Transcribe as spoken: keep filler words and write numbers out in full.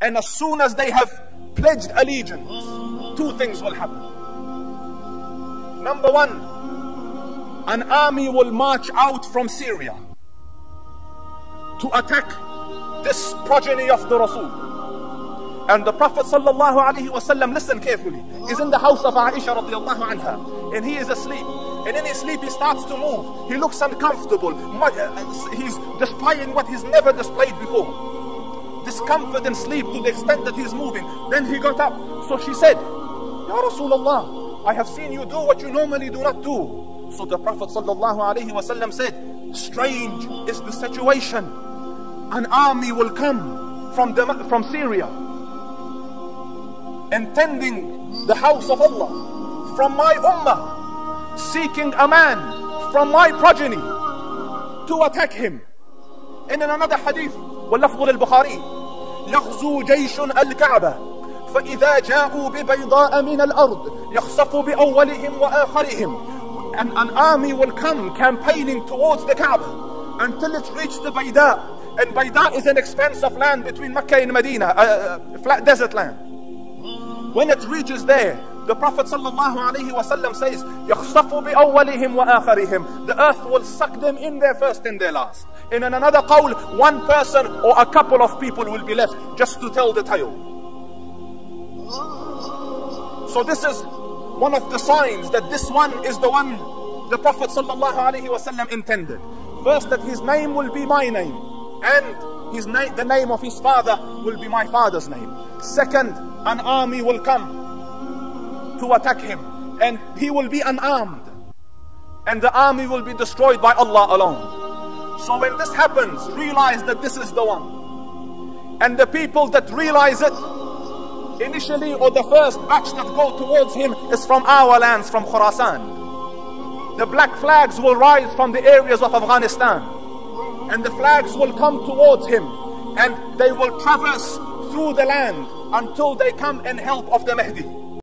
And as soon as they have pledged allegiance, two things will happen. Number one, an army will march out from Syria to attack this progeny of the Rasul. And the Prophet sallallahu alaihi wasallam, listen carefully, is in the house of Aisha radiallahu anha, and he is asleep. And in his sleep he starts to move. He looks uncomfortable. He's displaying what he's never displayed before. Discomfort and sleep to the extent that he's moving. Then he got up. So she said, Ya Rasulullah, I have seen you do what you normally do not do. So the Prophet sallallahu alaihi wasallam said, strange is the situation. An army will come from, the, from Syria, intending the house of Allah, from my ummah, seeking a man from my progeny to attack him. And in another hadith, واللفظ للبخاري, يغزو جيش الكعبة فإذا جاءوا ببيضاء من الأرض يخسف بأولهم وآخرهم. And an army will come campaigning towards the Kaaba until it reaches the Bayda. And Bayda is an expanse of land between Mecca and Medina, a, a flat desert land. When it reaches there, the Prophet sallallahu alaihi wasallam says, يَخْصَفُ بِأَوَّلِهِمْ وَآخَرِهِمْ. The earth will suck them in there first and their last. And in another qawl, one person or a couple of people will be left just to tell the tale. So this is one of the signs that this one is the one the Prophet sallallahu alaihi wasallam intended. First, that his name will be my name, and his name, the name of his father will be my father's name. Second, an army will come to attack him, and he will be unarmed, and the army will be destroyed by Allah alone. So when this happens, realize that this is the one. And the people that realize it initially, or the first batch that go towards him, is from our lands, from Khurasan. The black flags will rise from the areas of Afghanistan, and the flags will come towards him, and they will traverse through the land until they come in help of the Mahdi.